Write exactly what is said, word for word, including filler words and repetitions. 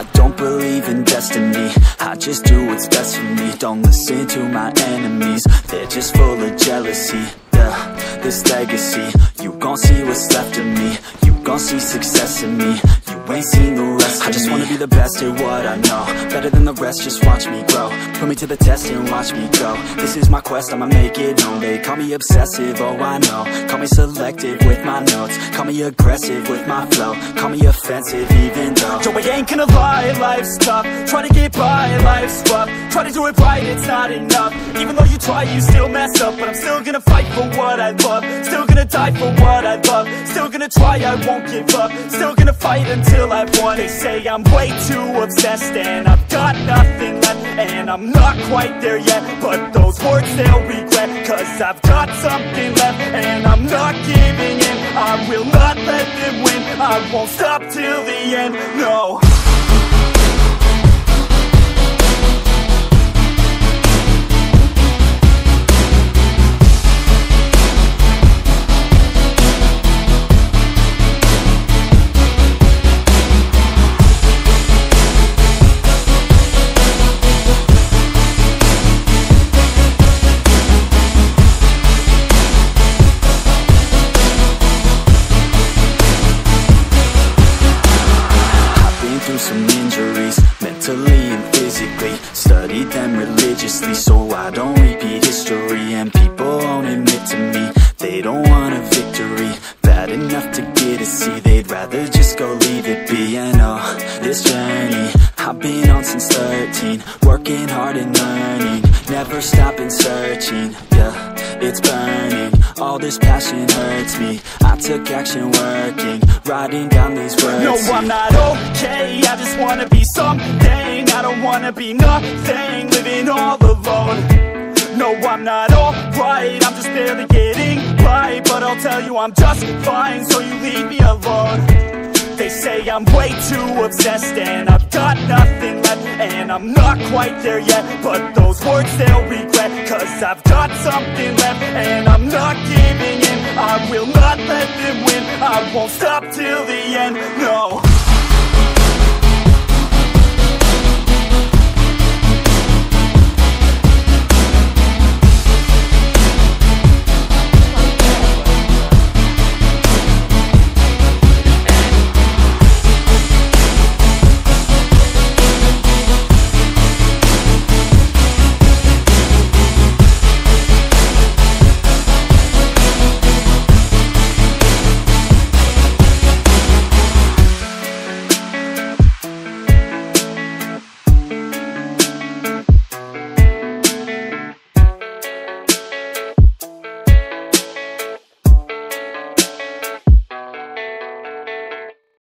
I don't believe in destiny, I just do what's best for me. Don't listen to my enemies, they're just full of jealousy. Yeah, this legacy, you gon' see what's left of me. You gon' see success in me, you ain't seen the rest of me. I just wanna be the best at what I know, better than the rest, just watch me grow. Put me to the test and watch me go. This is my quest, I'ma make it known. They call me obsessive, oh I know. Call me selective with my notes, call me aggressive with my flow, call me offensive even though Joe, I ain't gonna lie, life's tough. Try to get by, life's rough. Try to do it right, it's not enough. Even though you try, you still mess up. But I'm still gonna fight for what I love, still gonna die for what I love, still gonna try, I won't give up, still gonna fight until I've won. They say I'm way too obsessed and I've got nothing left, and I'm not quite there yet, but those words they'll regret, cause I've got something left and I'm not giving in. I will not let them win, I won't stop till the end, no. Some injuries, mentally and physically. Studied them religiously so I don't repeat history. And people won't admit to me they don't want a victory bad enough to get a C. They'd rather just go leave it be. And oh, this journey I've been on since thirteen, working hard and learning, never stopping searching. Yeah, it's burning, all this passion hurts me. I took action working, writing down these words. No, I'm not okay, I just wanna be something. I don't wanna be nothing, living all alone. No, I'm not alright, I'm just barely getting by. But I'll tell you I'm just fine, so you leave me alone. They say I'm way too obsessed and I've got nothing left, and I'm not quite there yet, but those words they'll regret, cause I've got something left and I'm not giving in. I will not let them win, I won't stop till the end, no.